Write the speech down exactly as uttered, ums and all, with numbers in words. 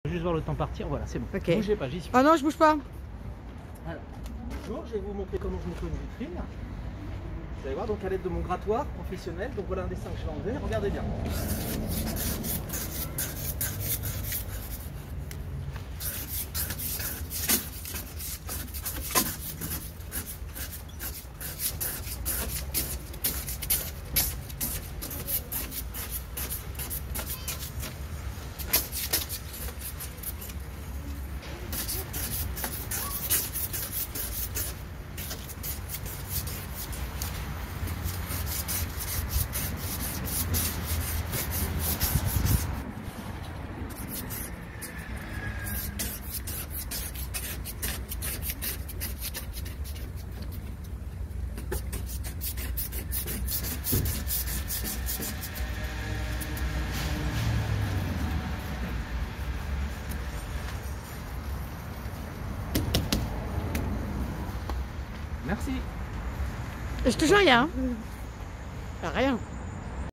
Juste voir le temps partir, voilà, c'est bon. Ok. Bougez pas, j'y suis. Oh non, je bouge pas. Alors, bonjour, je vais vous montrer comment je nettoie une vitrine. Vous allez voir, donc à l'aide de mon grattoir professionnel. Donc voilà un dessin que je vais enlever, regardez bien. Merci. Je te jure, rien. Rien.